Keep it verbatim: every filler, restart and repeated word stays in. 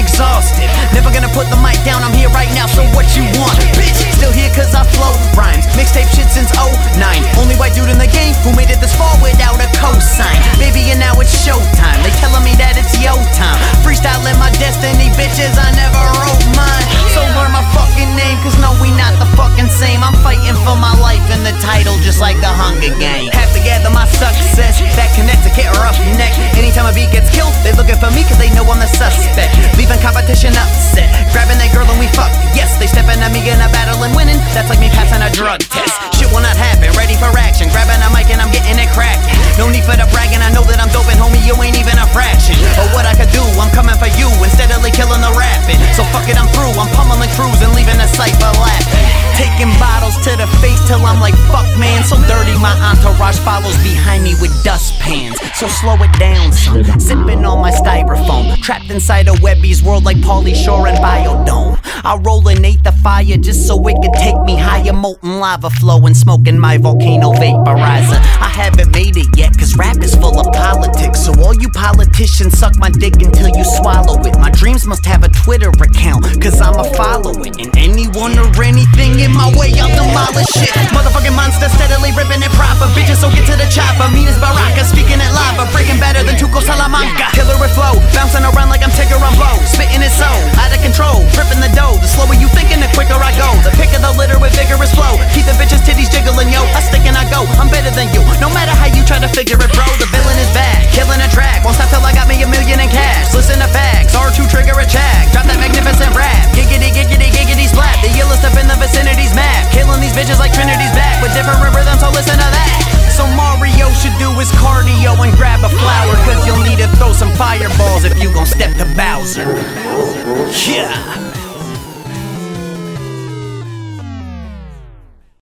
exhausted. Never gonna put the mic down, I'm here right now, so what you want, bitch? Still here cause I flow rhymes. Mixtape shit since oh nine. Only white dude in the game who made it this far without a cosign. Baby, and now it's showtime. They telling me that it's yo time. Freestyling my destiny, bitches, I never wrote mine. So learn my fucking name, cause no, we not the fucking same. I'm fighting for my life and the title just like the Hunger Games. Have to gather my success, that connect to get rough neck. Anytime a beat gets killed, they looking for me cause they know I'm the suspect. Leaving competition upset, grabbing that girl and we fuck. Yes, they stepping at me in a battle and winning. That's like me passing a drug test. Shit will not happen, ready for action. Grabbing a mic and I'm getting it cracked. No need for the bragging, I know that I'm dope and homie, you ain't even a fraction of what I could do. I'm coming for you, insteadly killing the rapping. So fuck it, I'm through, I'm pummeling crews and leaving the cypher laughing. Taking bottles to the face till I'm like fuck man. So dirty my entourage follows behind me with dustpans. So slow it down son, sipping on my styrofoam. Trapped inside a Webby's world like Pauly Shore and Biodome. I rollinate the fire just so it could take me higher. Molten lava flowing, smoking my volcano vaporizer. I haven't made it yet cause rap is full of politics. So all you politicians suck my dick until you swallow it. My dreams must have a Twitter account cause I'ma follow it. And anyone or anything in my way, I'll demolish it. Motherfucking monster steadily ripping it proper. Bitches so get to the chopper. Mean as Baraka, speaking at lava. Breaking better than Tuco Salamanca. Killer with flow, bouncing around like I'm Tigger on blow. Spitting it so, out of control, tripping the dough. The slower you thinking, the quicker I go. The pick of the litter with vigorous flow. Keep the bitches titties jiggling, yo. I stick and I go, I'm better than you. No matter how you try to figure it, bro. The villain is back, killing a track. Won't stop till I got me a million in cash. Listen to facts, R two trigger a check. Drop that magnificent rap. Giggity, giggity, giggity splat. The illest up in the vicinity's map. Killing these bitches like Trinity's back. With different rhythms, so listen to that. So Mario should do his cardio and grab a flower. Cause you'll need to throw some fireballs if you gon' step to Bowser. Yeah.